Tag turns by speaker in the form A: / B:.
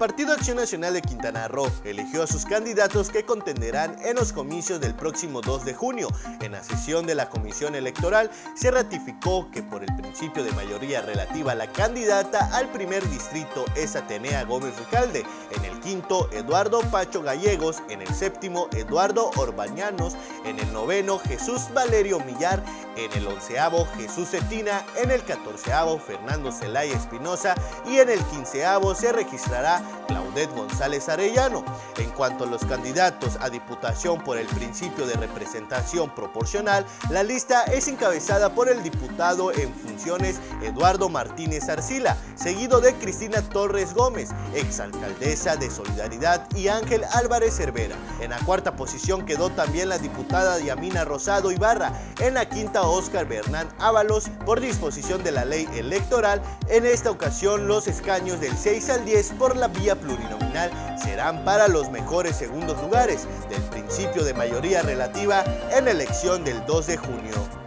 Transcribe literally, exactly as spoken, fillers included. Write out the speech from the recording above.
A: Partido Acción Nacional de Quintana Roo eligió a sus candidatos que contenderán en los comicios del próximo dos de junio. En la sesión de la Comisión Electoral se ratificó que por el principio de mayoría relativa la candidata al primer distrito es Atenea Gómez Recalde, en el quinto Eduardo Pacho Gallegos, en el séptimo Eduardo Orbañanos, en el noveno Jesús Valerio Millar, en el onceavo Jesús Cetina, en el catorceavo Fernando Zelaya Espinosa y en el quinceavo se registrará Claudette González Arellano. En cuanto a los candidatos a diputación por el principio de representación proporcional, la lista es encabezada por el diputado en funciones Eduardo Martínez Arcila, seguido de Cristina Torres Gómez, exalcaldesa de Solidaridad, y Ángel Álvarez Cervera. En la cuarta posición quedó también la diputada Yamina Rosado Ibarra, en la quinta Óscar Bernán Ábalos, por disposición de la ley electoral. En esta ocasión los escaños del seis al diez por la vía plurinominal serán para los mejores segundos lugares del principio de mayoría relativa en la elección del dos de junio.